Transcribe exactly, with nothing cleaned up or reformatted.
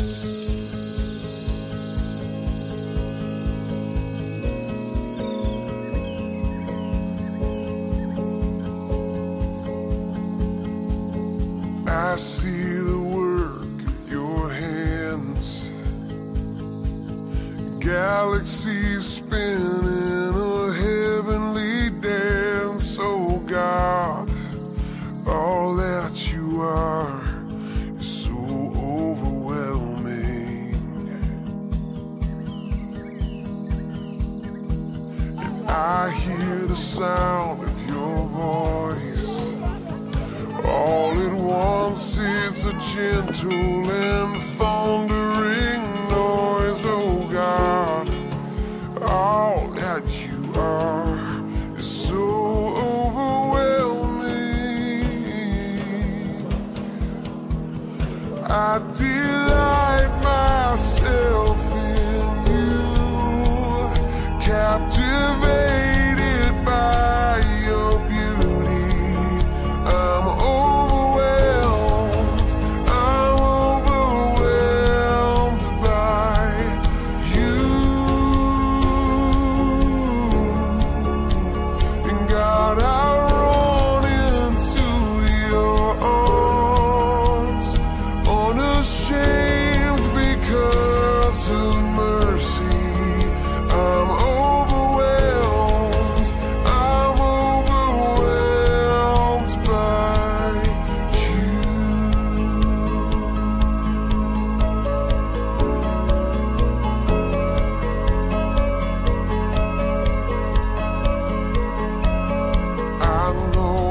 I see the work of your hands, galaxies spinning a heavenly dance. Oh God, all that you are is so overwhelming. And I hear the sound of your voice. All at once it's a gentle and thundering noise. Oh God, all that you are is so overwhelming. I delight myself in you, captivated by your beauty. I'm overwhelmed, I'm overwhelmed by you. And God, I run into your arms, unashamed because of mercy. I'm overwhelmed, I'm overwhelmed by you. I know